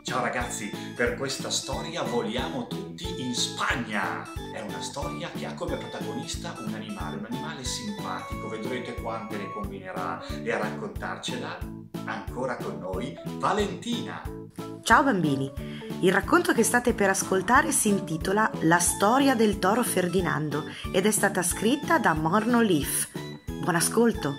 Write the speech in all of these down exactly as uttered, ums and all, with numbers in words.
Ciao ragazzi, per questa storia voliamo tutti in Spagna. È una storia che ha come protagonista un animale, un animale simpatico. Vedrete quante ne combinerà e a raccontarcela ancora con noi Valentina. Ciao bambini, il racconto che state per ascoltare si intitola La storia del toro Ferdinando ed è stata scritta da Morno Leaf. Buon ascolto!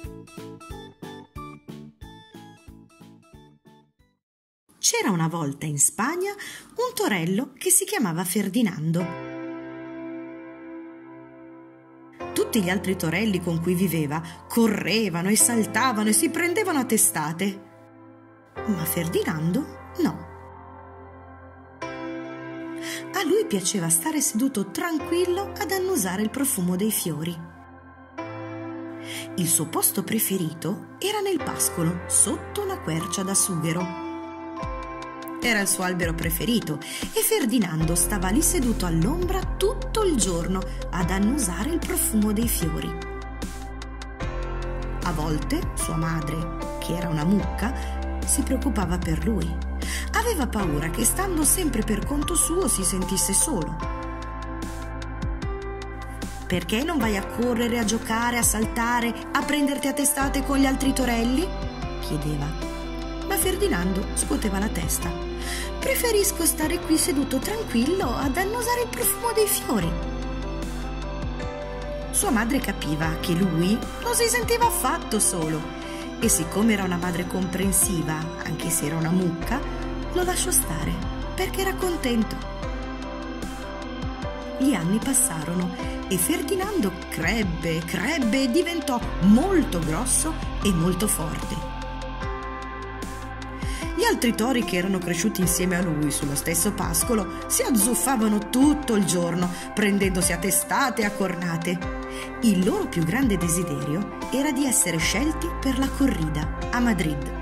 C'era una volta in Spagna un torello che si chiamava Ferdinando. Tutti gli altri torelli con cui viveva correvano e saltavano e si prendevano a testate, ma Ferdinando no. A lui piaceva stare seduto tranquillo ad annusare il profumo dei fiori. Il suo posto preferito era nel pascolo, sotto una quercia da sughero. Era il suo albero preferito e Ferdinando stava lì seduto all'ombra tutto il giorno ad annusare il profumo dei fiori. A volte sua madre, che era una mucca, si preoccupava per lui. Aveva paura che stando sempre per conto suo si sentisse solo. «Perché non vai a correre, a giocare, a saltare, a prenderti a testate con gli altri torelli?» chiedeva. Ma Ferdinando scuoteva la testa. «Preferisco stare qui seduto tranquillo ad annusare il profumo dei fiori». Sua madre capiva che lui non si sentiva affatto solo e siccome era una madre comprensiva, anche se era una mucca, lo lasciò stare perché era contento. Gli anni passarono e Ferdinando crebbe, crebbe e diventò molto grosso e molto forte. Gli altri tori che erano cresciuti insieme a lui sullo stesso pascolo si azzuffavano tutto il giorno, prendendosi a testate e a cornate. Il loro più grande desiderio era di essere scelti per la corrida a Madrid.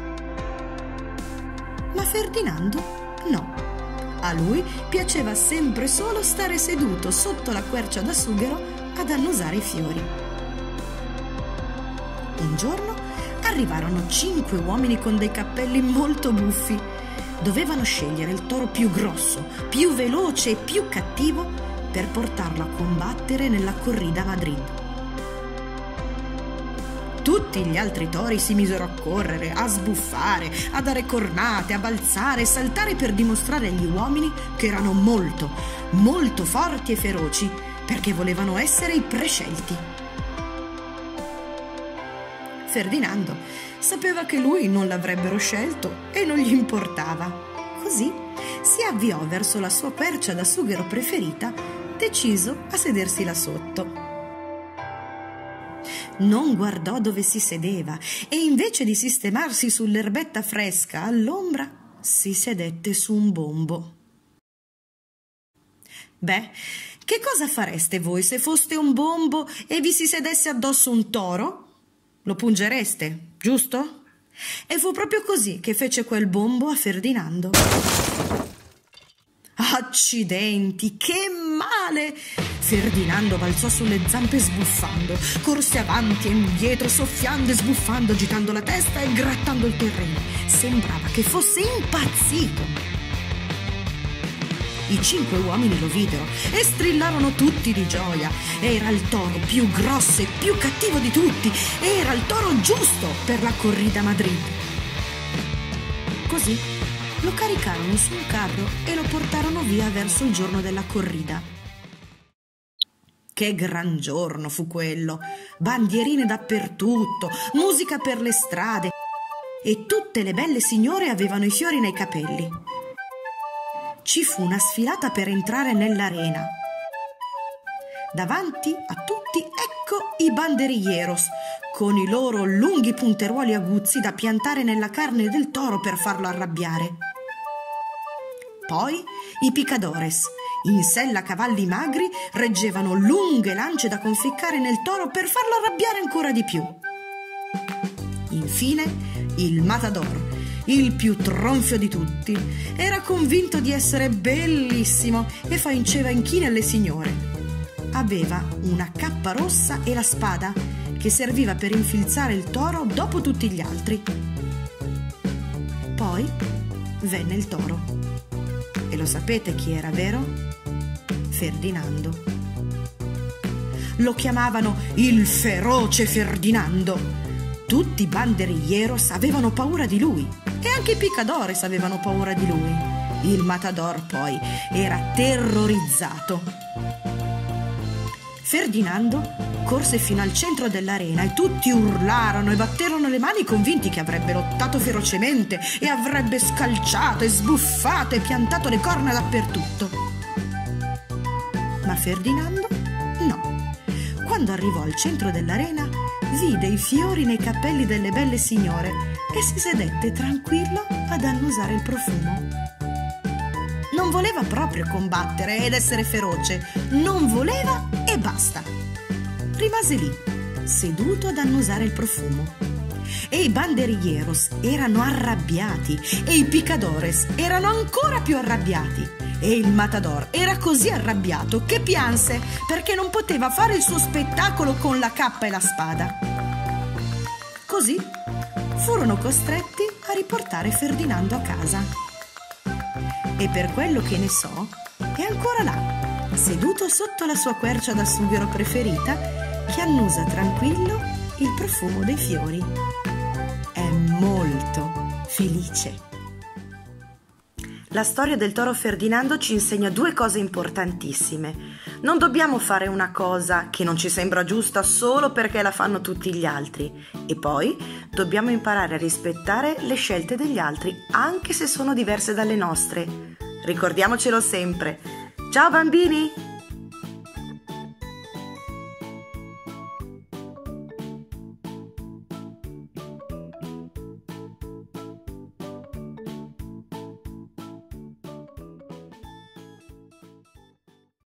Ma Ferdinando no. A lui piaceva sempre solo stare seduto sotto la quercia da sughero ad annusare i fiori. Un giorno arrivarono cinque uomini con dei cappelli molto buffi. Dovevano scegliere il toro più grosso, più veloce e più cattivo per portarlo a combattere nella corrida a Madrid. Tutti gli altri tori si misero a correre, a sbuffare, a dare cornate, a balzare e saltare per dimostrare agli uomini che erano molto, molto forti e feroci, perché volevano essere i prescelti. Ferdinando sapeva che lui non l'avrebbero scelto e non gli importava. Così si avviò verso la sua quercia da sughero preferita, deciso a sedersi là sotto. Non guardò dove si sedeva e invece di sistemarsi sull'erbetta fresca all'ombra, si sedette su un bombo. Beh, che cosa fareste voi se foste un bombo e vi si sedesse addosso un toro? Lo pungereste, giusto? E fu proprio così che fece quel bombo a Ferdinando. Accidenti, che male! Ferdinando balzò sulle zampe sbuffando, corse avanti e indietro, soffiando e sbuffando, agitando la testa e grattando il terreno. Sembrava che fosse impazzito. I cinque uomini lo videro e strillarono tutti di gioia. Era il toro più grosso e più cattivo di tutti. Era il toro giusto per la corrida a Madrid. Così lo caricarono su un carro e lo portarono via verso il giorno della corrida. Che gran giorno fu quello! Bandierine dappertutto, musica per le strade e tutte le belle signore avevano i fiori nei capelli. Ci fu una sfilata per entrare nell'arena. Davanti a tutti ecco i banderilleros, con i loro lunghi punteruoli aguzzi da piantare nella carne del toro per farlo arrabbiare. Poi i picadores, in sella cavalli magri, reggevano lunghe lance da conficcare nel toro per farlo arrabbiare ancora di più. Infine il matador, il più tronfio di tutti, era convinto di essere bellissimo e faceva inchini alle signore. Aveva una cappa rossa e la spada che serviva per infilzare il toro dopo tutti gli altri. Poi venne il toro. E lo sapete chi era, vero? Ferdinando. Lo chiamavano il feroce Ferdinando. Tutti i banderilleros avevano paura di lui e anche i picadores avevano paura di lui. Il matador poi era terrorizzato. Ferdinando corse fino al centro dell'arena e tutti urlarono e batterono le mani convinti che avrebbe lottato ferocemente e avrebbe scalciato e sbuffato e piantato le corna dappertutto. Ma Ferdinando no. Quando arrivò al centro dell'arena vide i fiori nei cappelli delle belle signore e si sedette tranquillo ad annusare il profumo. Non voleva proprio combattere ed essere feroce, non voleva e basta. Rimase lì, seduto ad annusare il profumo. E i banderilleros erano arrabbiati e i picadores erano ancora più arrabbiati. E il matador era così arrabbiato che pianse perché non poteva fare il suo spettacolo con la cappa e la spada. Così furono costretti a riportare Ferdinando a casa. E per quello che ne so, è ancora là, seduto sotto la sua quercia da sughero preferita, che annusa tranquillo il profumo dei fiori. È molto felice. La storia del toro Ferdinando ci insegna due cose importantissime. Non dobbiamo fare una cosa che non ci sembra giusta solo perché la fanno tutti gli altri. E poi dobbiamo imparare a rispettare le scelte degli altri, anche se sono diverse dalle nostre. Ricordiamocelo sempre. Ciao bambini!